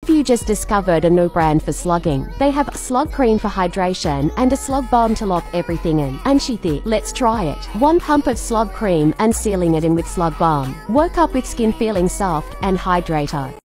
If you just discovered a new brand for slugging, they have Slug Cream for hydration and a Slug Balm to lock everything in. And let's try it. 1 pump of Slug Cream and sealing it in with Slug Balm. Woke up with skin feeling soft and hydrated.